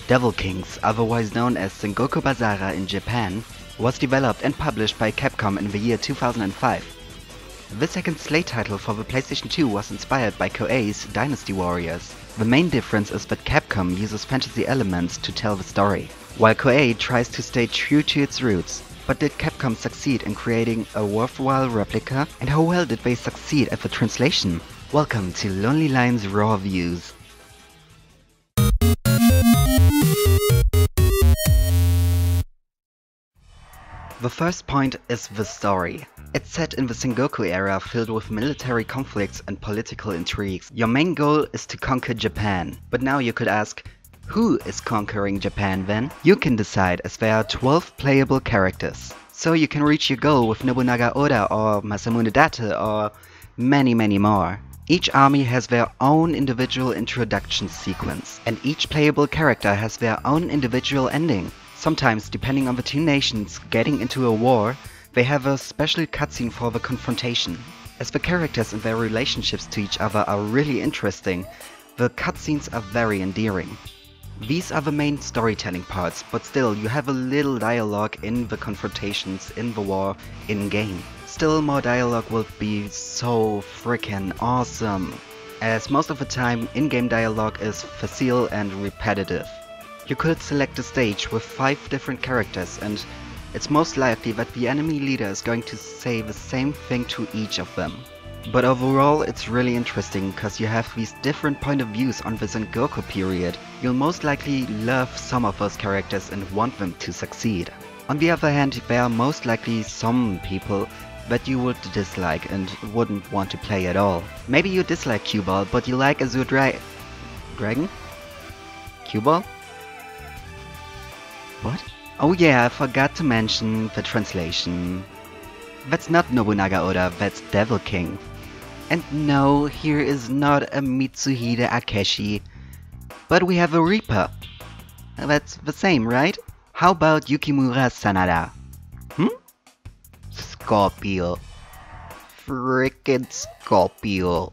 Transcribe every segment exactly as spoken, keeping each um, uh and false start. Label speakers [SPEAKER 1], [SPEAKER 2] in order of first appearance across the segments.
[SPEAKER 1] Devil Kings, otherwise known as Sengoku Basara in Japan, was developed and published by Capcom in the year two thousand five. The second Slate title for the PlayStation two was inspired by Koei's Dynasty Warriors. The main difference is that Capcom uses fantasy elements to tell the story, while Koei tries to stay true to its roots. But did Capcom succeed in creating a worthwhile replica? And how well did they succeed at the translation? Welcome to Lonely Lion's Raw Views. The first point is the story. It's set in the Sengoku era, filled with military conflicts and political intrigues. Your main goal is to conquer Japan. But now you could ask, who is conquering Japan then? You can decide, as there are twelve playable characters. So you can reach your goal with Nobunaga Oda or Masamune Date or many many more. Each army has their own individual introduction sequence, and each playable character has their own individual ending. Sometimes, depending on the two nations getting into a war, they have a special cutscene for the confrontation. As the characters and their relationships to each other are really interesting, the cutscenes are very endearing. These are the main storytelling parts, but still you have a little dialogue in the confrontations, in the war, in-game. Still, more dialogue will be so freaking awesome, as most of the time in-game dialogue is facile and repetitive. You could select a stage with five different characters, and it's most likely that the enemy leader is going to say the same thing to each of them. But overall it's really interesting, cause you have these different point of views on the Sengoku period. You'll most likely love some of those characters and want them to succeed. On the other hand, there are most likely some people that you would dislike and wouldn't want to play at all. Maybe you dislike Q-Ball, but you like Azure Dra- Dragon? Q-Ball? What? Oh yeah, I forgot to mention the translation. That's not Nobunaga Oda, that's Devil King. And no, here is not a Mitsuhide Akeshi, but we have a Reaper. That's the same, right? How about Yukimura Sanada? Hmm? Scorpio. Frickin' Scorpio.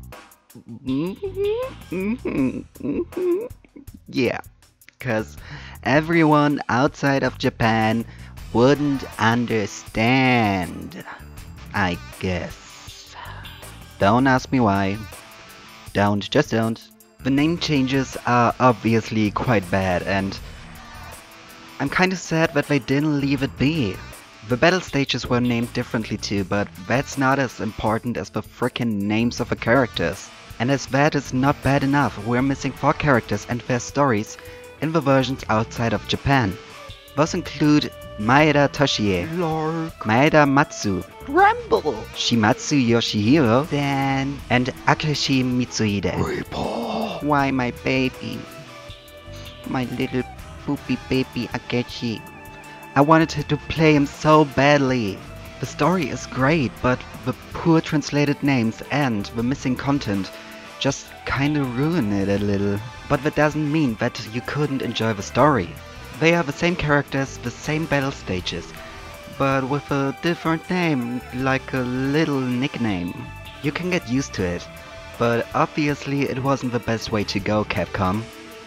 [SPEAKER 1] Yeah. Cause everyone outside of Japan wouldn't understand, I guess. Don't ask me why. Don't, just don't. The name changes are obviously quite bad, and I'm kinda sad that they didn't leave it be. The battle stages were named differently too, but that's not as important as the frickin' names of the characters. And as that is not bad enough, we're missing four characters and their stories in the versions outside of Japan. Those include Maeda Toshie, Lark, Maeda Matsu, Ramble, Shimatsu Yoshihiro, Dan, and Akeshi Mitsuhide. Reaper. Why my baby? My little poopy baby Akeshi. I wanted to play him so badly. The story is great, but the poor translated names and the missing content just kinda ruin it a little. But that doesn't mean that you couldn't enjoy the story. They are the same characters, the same battle stages, but with a different name, like a little nickname. You can get used to it, but obviously it wasn't the best way to go, Capcom.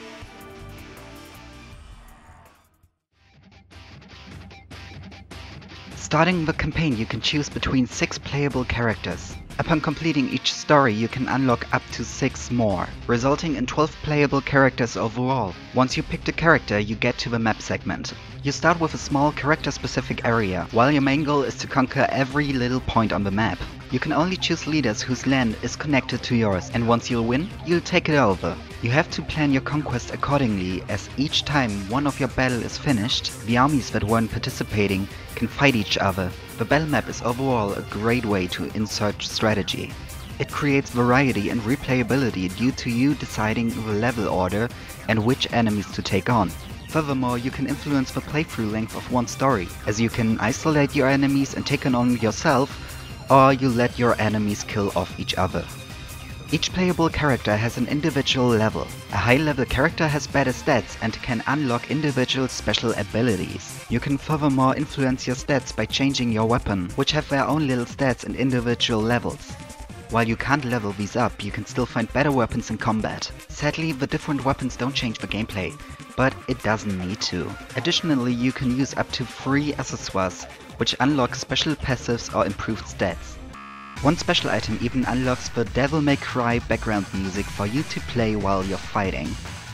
[SPEAKER 1] Starting the campaign, you can choose between six playable characters. Upon completing each story, you can unlock up to six more, resulting in twelve playable characters overall. Once you pick a character, you get to the map segment. You start with a small character-specific area, while your main goal is to conquer every little point on the map. You can only choose leaders whose land is connected to yours, and once you'll win, you'll take it over. You have to plan your conquest accordingly, as each time one of your battle is finished, the armies that weren't participating can fight each other. The battle map is overall a great way to insert strategy. It creates variety and replayability due to you deciding the level order and which enemies to take on. Furthermore, you can influence the playthrough length of one story, as you can isolate your enemies and take them on yourself, or you let your enemies kill off each other. Each playable character has an individual level. A high level character has better stats and can unlock individual special abilities. You can furthermore influence your stats by changing your weapon, which have their own little stats and individual levels. While you can't level these up, you can still find better weapons in combat. Sadly, the different weapons don't change the gameplay, but it doesn't need to. Additionally, you can use up to three accessoires, which unlock special passives or improved stats. One special item even unlocks the Devil May Cry background music for you to play while you're fighting.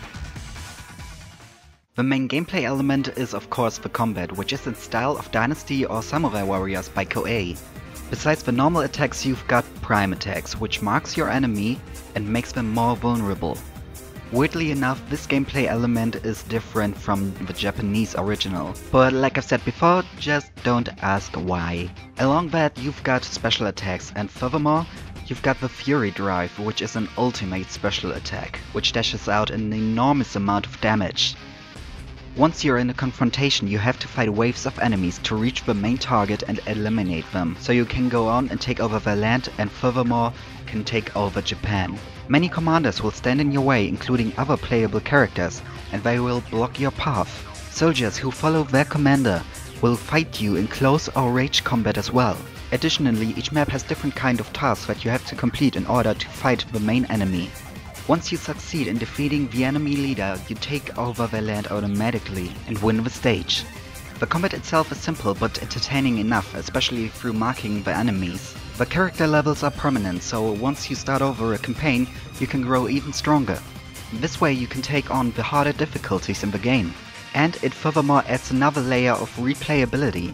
[SPEAKER 1] The main gameplay element is of course the combat, which is in style of Dynasty or Samurai Warriors by Koei. Besides the normal attacks, you've got prime attacks, which marks your enemy and makes them more vulnerable. Weirdly enough, this gameplay element is different from the Japanese original, but like I've said before, just don't ask why. Along that, you've got special attacks, and furthermore, you've got the Fury Drive, which is an ultimate special attack, which dashes out an enormous amount of damage. Once you're in a confrontation, you have to fight waves of enemies to reach the main target and eliminate them, so you can go on and take over their land and furthermore can take over Japan. Many commanders will stand in your way, including other playable characters, and they will block your path. Soldiers who follow their commander will fight you in close or range combat as well. Additionally, each map has different kind of tasks that you have to complete in order to fight the main enemy. Once you succeed in defeating the enemy leader, you take over their land automatically and win the stage. The combat itself is simple but entertaining enough, especially through marking the enemies. The character levels are permanent, so once you start over a campaign, you can grow even stronger. This way you can take on the harder difficulties in the game. And it furthermore adds another layer of replayability.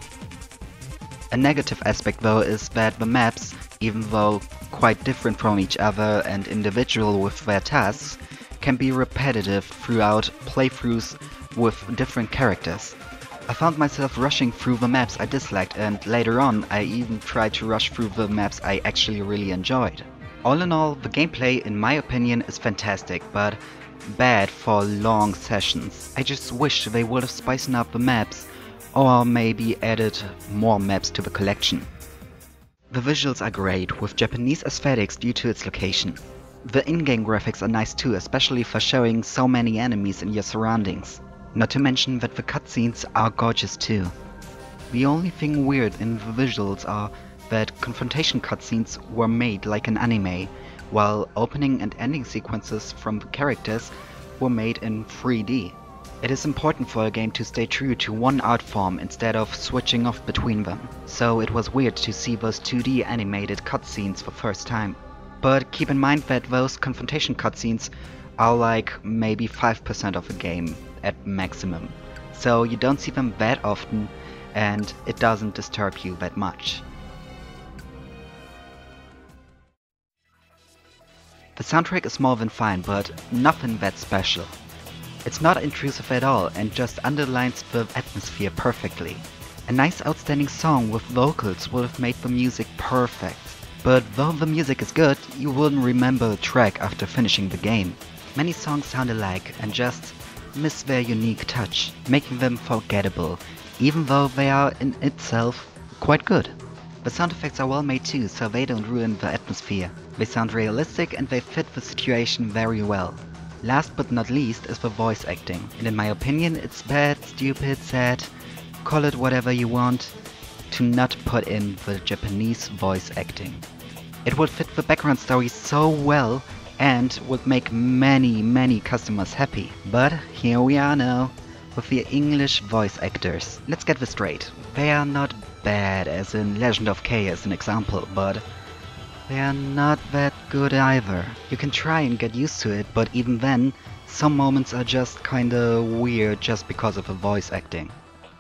[SPEAKER 1] A negative aspect though is that the maps, even though quite different from each other and individual with their tasks, can be repetitive throughout playthroughs with different characters. I found myself rushing through the maps I disliked, and later on I even tried to rush through the maps I actually really enjoyed. All in all, the gameplay in my opinion is fantastic, but bad for long sessions. I just wish they would have spiced up the maps, or maybe added more maps to the collection. The visuals are great, with Japanese aesthetics due to its location. The in-game graphics are nice too, especially for showing so many enemies in your surroundings. Not to mention that the cutscenes are gorgeous too. The only thing weird in the visuals are that confrontation cutscenes were made like an anime, while opening and ending sequences from the characters were made in three D. It is important for a game to stay true to one art form instead of switching off between them, so it was weird to see those two D animated cutscenes for first time. But keep in mind that those confrontation cutscenes are like maybe five percent of the game at maximum, so you don't see them that often and it doesn't disturb you that much. The soundtrack is more than fine, but nothing that special. It's not intrusive at all and just underlines the atmosphere perfectly. A nice outstanding song with vocals would have made the music perfect. But though the music is good, you wouldn't remember the track after finishing the game. Many songs sound alike and just miss their unique touch, making them forgettable, even though they are in itself quite good. The sound effects are well made too, so they don't ruin the atmosphere. They sound realistic and they fit the situation very well. Last but not least is the voice acting, and in my opinion it's bad, stupid, sad, call it whatever you want, to not put in the Japanese voice acting. It would fit the background story so well and would make many many customers happy. But here we are now, with the English voice actors. Let's get this straight. They are not bad as in Legend of K as an example, but they are not that good either. You can try and get used to it, but even then, some moments are just kinda weird just because of the voice acting.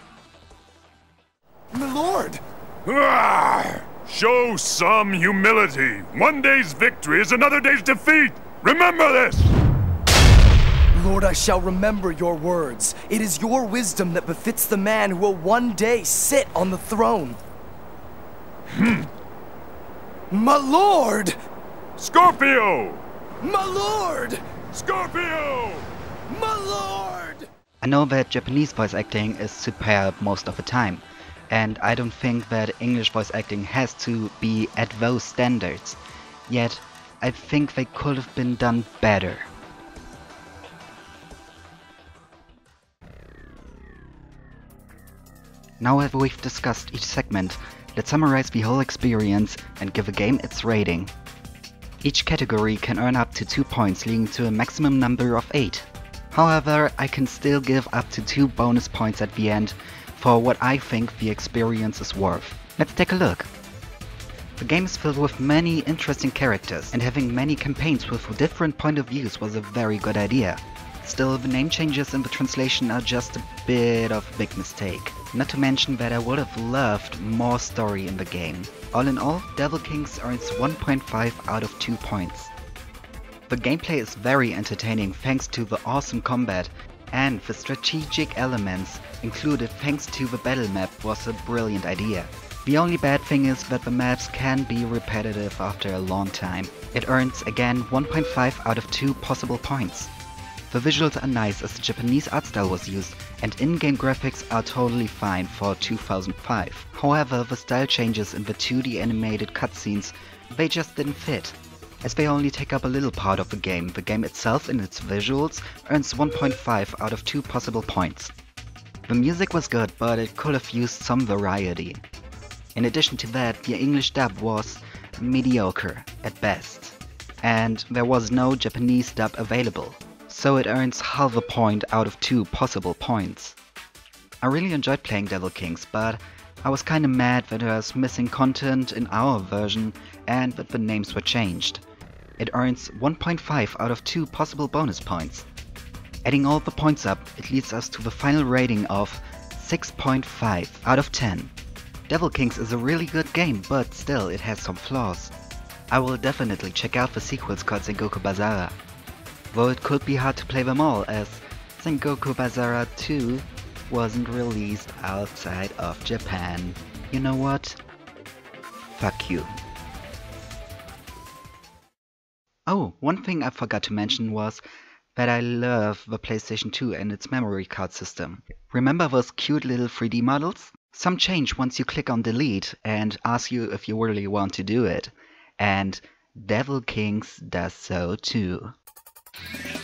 [SPEAKER 2] My lord!
[SPEAKER 3] Ah, show some humility. One day's victory is another day's defeat. Remember this!
[SPEAKER 2] Lord, I shall remember your words. It is your wisdom that befits the man who will one day sit on the throne.
[SPEAKER 3] Hmm.
[SPEAKER 2] My lord!
[SPEAKER 3] Scorpio!
[SPEAKER 2] My lord!
[SPEAKER 3] Scorpio!
[SPEAKER 2] My lord!
[SPEAKER 1] I know that Japanese voice acting is superb most of the time, and I don't think that English voice acting has to be at those standards. Yet, I think they could have been done better. Now that we've discussed each segment, let's summarize the whole experience and give a game its rating. Each category can earn up to two points, leading to a maximum number of eight. However, I can still give up to two bonus points at the end for what I think the experience is worth. Let's take a look. The game is filled with many interesting characters, and having many campaigns with different point of views was a very good idea. Still, the name changes in the translation are just a bit of a big mistake. Not to mention that I would have loved more story in the game. All in all, Devil Kings earns one point five out of two points. The gameplay is very entertaining thanks to the awesome combat, and the strategic elements included thanks to the battle map was a brilliant idea. The only bad thing is that the maps can be repetitive after a long time. It earns again one point five out of two possible points. The visuals are nice as the Japanese art style was used, and in-game graphics are totally fine for two thousand five. However, the style changes in the two D animated cutscenes, they just didn't fit. As they only take up a little part of the game, the game itself in its visuals earns one point five out of two possible points. The music was good, but it could have used some variety. In addition to that, the English dub was mediocre at best, and there was no Japanese dub available, so it earns half a point out of two possible points. I really enjoyed playing Devil Kings, but I was kinda mad that there was missing content in our version and that the names were changed. It earns one point five out of two possible bonus points. Adding all the points up, it leads us to the final rating of six point five out of ten. Devil Kings is a really good game, but still it has some flaws. I will definitely check out the sequels called Sengoku Basara. Though it could be hard to play them all, as Sengoku Basara two wasn't released outside of Japan. You know what? Fuck you. Oh, one thing I forgot to mention was that I love the PlayStation two and its memory card system. Remember those cute little three D models? Some change once you click on delete and ask you if you really want to do it. And Devil Kings does so too.